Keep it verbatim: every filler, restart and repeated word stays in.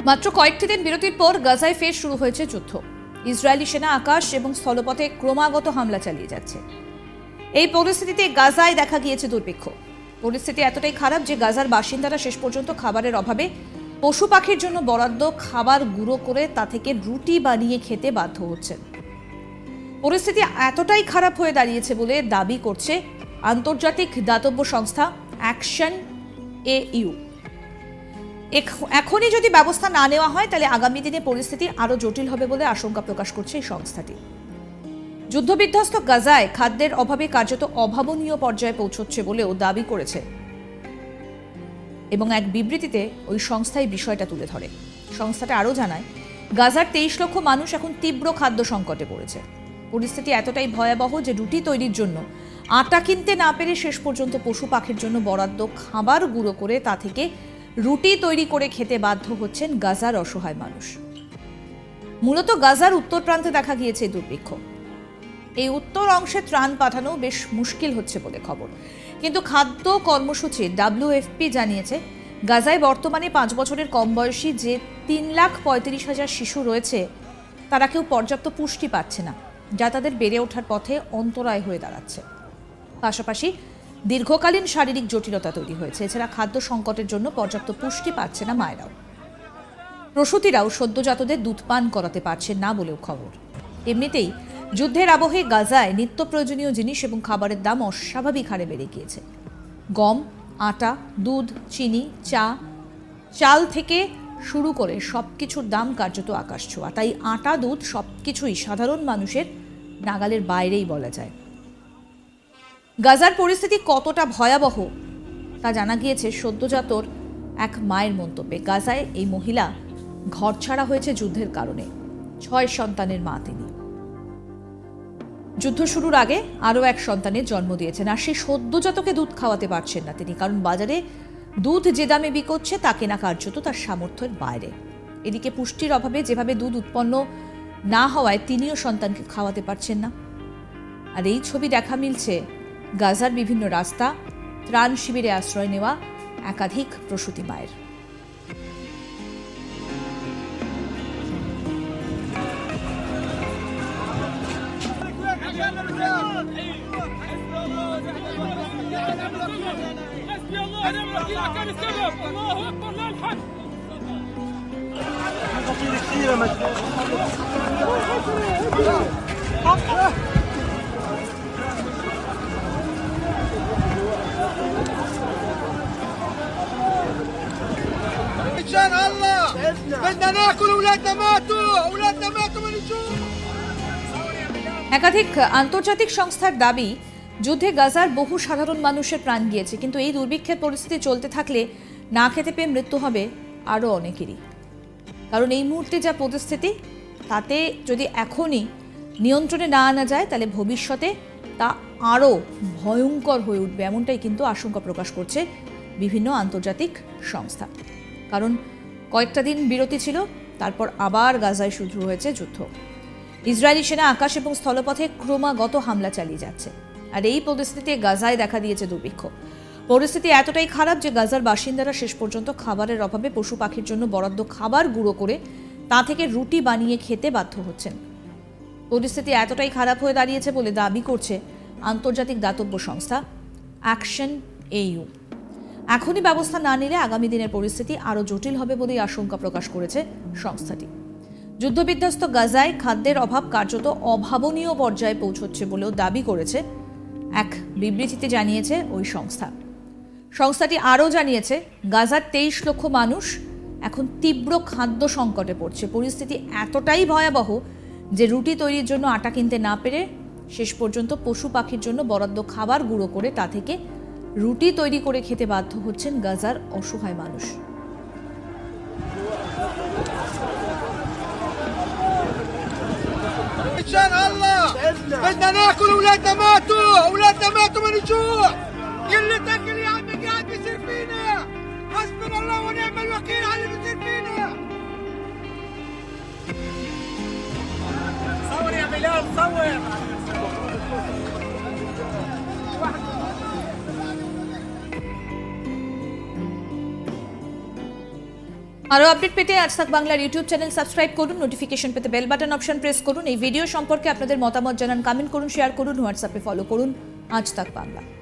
মাত্র কয়েকটি দিন বিরতির পর গাজায় ফের শুরু হয়েছে যুদ্ধ। ইসরায়েলি সেনা আকাশ এবং স্থলপথে ক্রমাগত হামলা চালিয়ে যাচ্ছে। এই পরিস্থিতিতে গাজায় দেখা গিয়েছে দুর্ভিক্ষ। পরিস্থিতি এতটাই খারাপ যে গাজার বাসিন্দারা শেষ পর্যন্ত খাবারের অভাবে পশু পাখির জন্য বরাদ্দ খাবার গুঁড়ো করে তা থেকে রুটি বানিয়ে খেতে বাধ্য হচ্ছেন। পরিস্থিতি এতটাই খারাপ হয়ে দাঁড়িয়েছে বলে দাবি করছে আন্তর্জাতিক দাতব্য সংস্থা অ্যাকশন এ ইউ। এখনই যদি ব্যবস্থা না নেওয়া হয় তাহলে আগামী দিনে পরিস্থিতি আরও জটিল হবে বলে আশঙ্কা প্রকাশ করছে এই সংস্থাটি। যুদ্ধবিধ্বস্ত গাজায় খাদ্যের অভাবে কার্যত অভাবনীয় পর্যায়ে পৌঁছচ্ছে বলেও দাবি করেছে এবং এক বিবৃতিতে ওই সংস্থাই বিষয়টা তুলে ধরে। সংস্থাটা আরও জানায়, গাজার তেইশ লক্ষ মানুষ এখন তীব্র খাদ্য সংকটে পড়েছে। পরিস্থিতি এতটাই ভয়াবহ যে রুটি তৈরির জন্য আটা কিনতে না পেরে শেষ পর্যন্ত পশু পাখির জন্য বরাদ্দ খাবার গুঁড়ো করে তা থেকে রুটি তৈরি করে খেতে বাধ্য হচ্ছেন গাজার অসহায় মানুষ। মূলত গাজার উত্তর প্রান্তে দেখা গিয়েছে দুর্ভিক্ষ। এই উত্তর অংশে ত্রাণ পাঠানো বেশ মুশকিল হচ্ছে বলে খবর। কিন্তু খাদ্য কর্মসূচি ডাব্লিউএফপি জানিয়েছে, গাজায় বর্তমানে পাঁচ বছরের কম বয়সী যে তিন লাখ পঁয়ত্রিশ হাজার শিশু রয়েছে তারা কেউ পর্যাপ্ত পুষ্টি পাচ্ছে না, যা তাদের বেড়ে ওঠার পথে অন্তরায় হয়ে দাঁড়াচ্ছে। পাশাপাশি দীর্ঘকালীন শারীরিক জটিলতা তৈরি হয়েছে। এছাড়া খাদ্য সংকটের জন্য পর্যাপ্ত পুষ্টি পাচ্ছে না মায়েরাও। প্রসূতিরাও সদ্যজাতদের দুধ পান করাতে পারছেন না বলেও খবর। এমনিতেই যুদ্ধের আবহে গাজায় নিত্য প্রয়োজনীয় জিনিস এবং খাবারের দাম অস্বাভাবিক হারে বেড়ে গিয়েছে। গম, আটা, দুধ, চিনি, চা, চাল থেকে শুরু করে সবকিছুর দাম কার্যত আকাশ ছোঁয়া। তাই আটা, দুধ সবকিছুই সাধারণ মানুষের নাগালের বাইরেই বলা যায়। গাজার পরিস্থিতি কতটা ভয়াবহ তা জানা গিয়েছে সদ্যজাতর এক মায়ের মন্তব্যে। গাজায় এই মহিলা ঘরছাড়া হয়েছে যুদ্ধের কারণে। ছয় সন্তানের মা তিনি। যুদ্ধ শুরুর আগে আরও এক সন্তানের জন্ম দিয়েছেন, আর সেই সদ্যজাতকে দুধ খাওয়াতে পারছেন না তিনি, কারণ বাজারে দুধ যে দামে বিকোচ্ছে তা কেনা কার্যত তার সামর্থ্যের বাইরে। এদিকে পুষ্টির অভাবে যেভাবে দুধ উৎপন্ন না হওয়ায় তিনিও সন্তানকে খাওয়াতে পারছেন না। আর এই ছবি দেখা মিলছে গাজার বিভিন্ন রাস্তা, ত্রাণ শিবিরে আশ্রয় নেওয়া একাধিক প্রসূতি মায়ের। عشان الله بدنا ناكل اولادنا ماتوا اولادنا ماتوا من الجوع। একাধিক আন্তর্জাতিক সংস্থার দাবি, যুদ্ধে গাজার বহু সাধারণ মানুষের প্রাণ গিয়েছে, কিন্তু এই দুর্ভিক্ষের পরিস্থিতি চলতে থাকলে না খেতে পেয়ে মৃত্যু হবে আরও অনেকেরই। কারণ এই মুহূর্তে যা পরিস্থিতি তাতে যদি এখনই নিয়ন্ত্রণে না আনা যায় তাহলে ভবিষ্যতে তা আরও ভয়ঙ্কর হয়ে উঠবে, এমনটাই কিন্তু আশঙ্কা প্রকাশ করছে বিভিন্ন আন্তর্জাতিক সংস্থা। কারণ কয়েকটা দিন বিরতি ছিল, তারপর আবার গাজায় শুরু হয়েছে যুদ্ধ। ইসরায়েলি সেনা আকাশ এবং স্থলপথে ক্রমাগত হামলা চালিয়ে যাচ্ছে। আর এই পরিস্থিতিতে গাজায় দেখা দিয়েছে দুর্ভিক্ষ। পরিস্থিতি এতটাই খারাপ যে গাজার বাসিন্দারা শেষ পর্যন্ত খাবারের অভাবে পশু পাখির জন্য বরাদ্দ খাবার গুঁড়ো করে তা থেকে রুটি বানিয়ে খেতে বাধ্য হচ্ছেন। পরিস্থিতি এতটাই খারাপ হয়ে দাঁড়িয়েছে বলে দাবি করছে আন্তর্জাতিক দাতব্য সংস্থা অ্যাকশন এ ইউ। এখনই ব্যবস্থা না নিলে আগামী দিনের পরিস্থিতি আরও জটিল হবে বলেই আশঙ্কা প্রকাশ করেছে সংস্থাটি। যুদ্ধবিধ্বস্ত গাজায় খাদ্যের অভাব কার্যত অভাবনীয় পর্যায়ে পৌঁছচ্ছে বলেও দাবি করেছে এক বিবৃতিতে জানিয়েছে ওই সংস্থা। সংস্থাটি আরও জানিয়েছে, গাজার তেইশ লক্ষ মানুষ এখন তীব্র খাদ্য সংকটে পড়ছে। পরিস্থিতি এতটাই ভয়াবহ যে রুটি তৈরির জন্য আটা কিনতে না পেরে শেষ পর্যন্ত পশু পাখির জন্য বরাদ্দ খাবার গুঁড়ো করে তা থেকে রুটি তৈরি করে খেতে বাধ্য হচ্ছেন গাজার অসহায় মানুষ। عشان الله بدنا ناكل اولادنا ماتوا اولادنا ماتوا من الجوع. اللي تاكل يا عمي قاعد بيصير فينا. حسبنا الله ونعم الوكيل على اللي بيصير فينا. صور يا بلال صور. আরও আপডেট পেতে আজ তাক বাংলার ইউটিউব চ্যানেল সাবস্ক্রাইব করুন, নোটিফিকেশন পেতে বেল বাটন অপশন প্রেস করুন। এই ভিডিও সম্পর্কে আপনাদের মতামত জানান, কমেন্ট করুন, শেয়ার করুন, হোয়াটসঅ্যাপে ফলো করুন আজ তাক বাংলা।